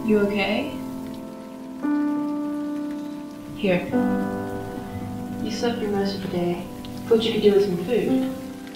You okay? Here. You slept through most of the day. Thought you could do with some food.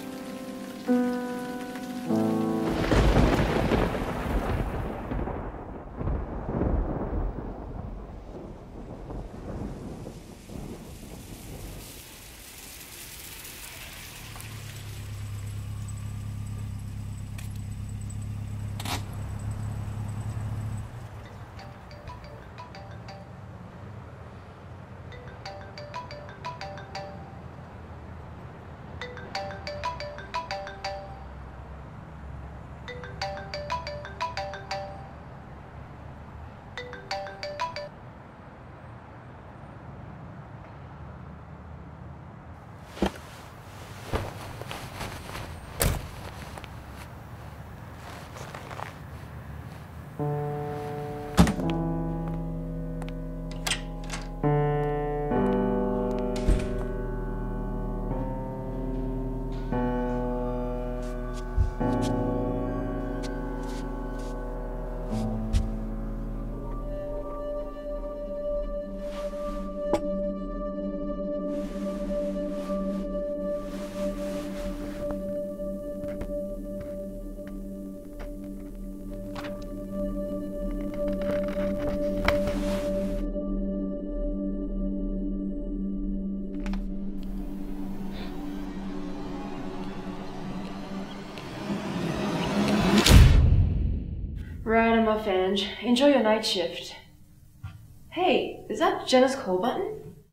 Right, I'm off, Ange. Enjoy your night shift. Hey, is that Jenna's call button?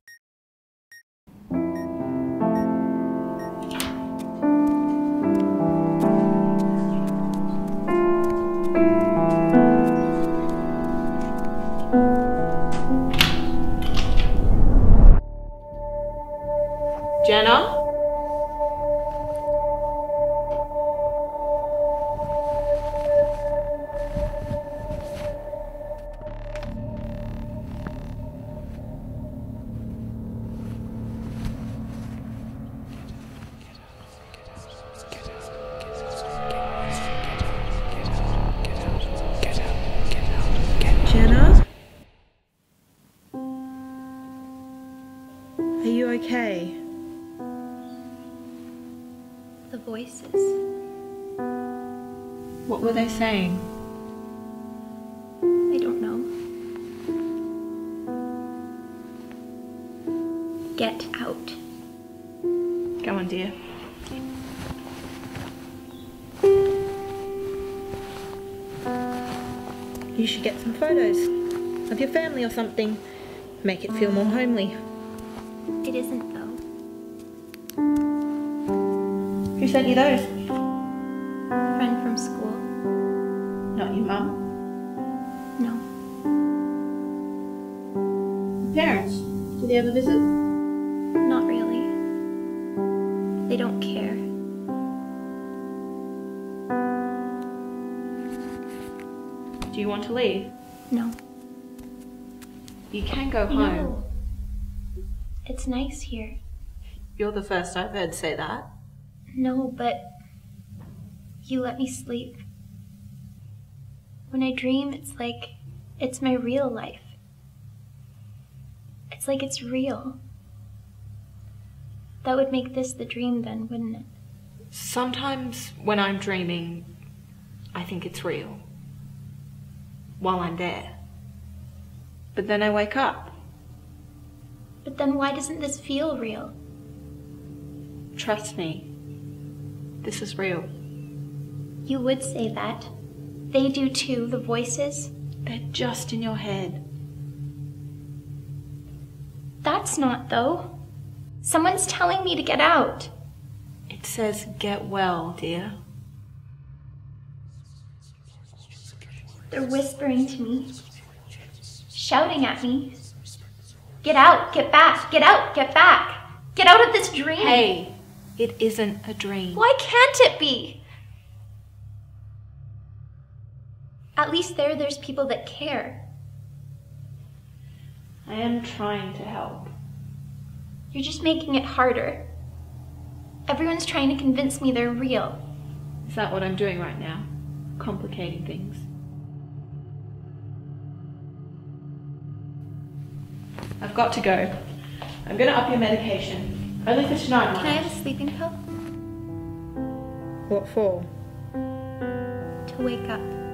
Jenna? Jenna? Are you okay? The voices. What were they saying? I don't know. Get out. Go on, dear. You should get some photos of your family or something. Make it feel more homely. It isn't, though. Who sent you those? Friend from school. Not your mum. No. Parents? Do they ever visit? Not really. They don't care. Do you want to leave? No. You can go home. No. It's nice here. You're the first I've heard say that. No, but you let me sleep. When I dream, it's like it's my real life. It's like it's real. That would make this the dream then, wouldn't it? Sometimes when I'm dreaming, I think it's real. While I'm there. But then I wake up. But then why doesn't this feel real? Trust me. This is real. You would say that. They do too, the voices. They're just in your head. That's not, though. Someone's telling me to get out. It says get well, dear. They're whispering to me. Shouting at me. Get out, get back, get out, get back. Get out of this dream. Hey, it isn't a dream. Why can't it be? At least there's people that care. I am trying to help. You're just making it harder. Everyone's trying to convince me they're real. Is that what I'm doing right now? Complicating things. I've got to go. I'm gonna up your medication. Only for tonight, Can I have a sleeping pill? What for? To wake up.